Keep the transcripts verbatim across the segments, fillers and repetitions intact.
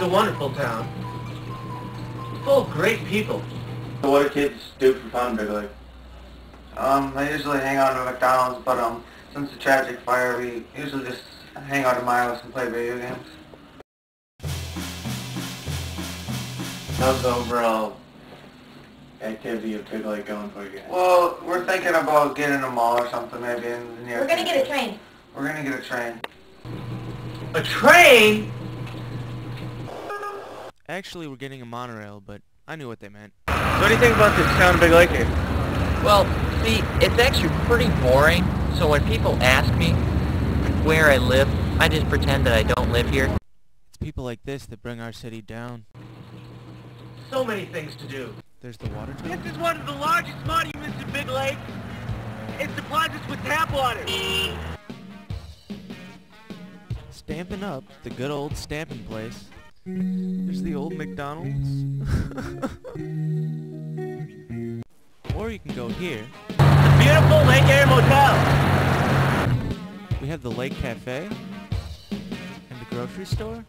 a wonderful town. Full of great people. So what do kids do for fun, Big Lake? Um, I usually hang out at McDonald's, but um, since the tragic fire, we usually just hang out at my house and play video games. How's the overall activity of Big Lake going for you guys? Well, we're thinking about getting a mall or something maybe in the near We're gonna get a train. We're gonna get a train. A train? Actually, we're getting a monorail, but I knew what they meant. So what do you think about this town, Big Lake here? Well, see, it's actually pretty boring, so when people ask me where I live, I just pretend that I don't live here. It's people like this that bring our city down. So many things to do. There's the water tower. This is one of the largest monuments in Big Lake. It supplies us with tap water. Stampin' Up, the good old stamping place. There's the old McDonald's. Or you can go here. The beautiful Lake Air Motel. We have the Lake Cafe. And the grocery store.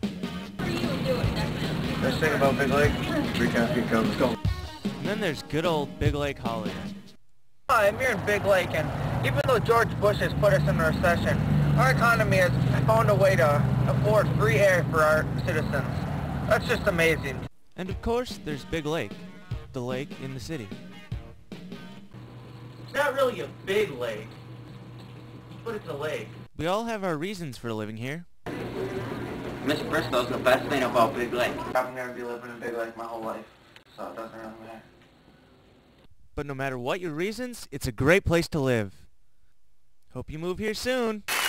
Best thing about Big Lake? Free coffee comes. Let's go. And then there's good old Big Lake Holiday. I'm here in Big Lake, and even though George Bush has put us in a recession, our economy has found a way to afford free air for our citizens. That's just amazing. And of course, there's Big Lake. The lake in the city. It's not really a big lake, but it's a lake. We all have our reasons for living here. Miss Bristow's the best thing about Big Lake. I'm gonna be living in Big Lake my whole life, so it doesn't really matter. But no matter what your reasons, it's a great place to live. Hope you move here soon.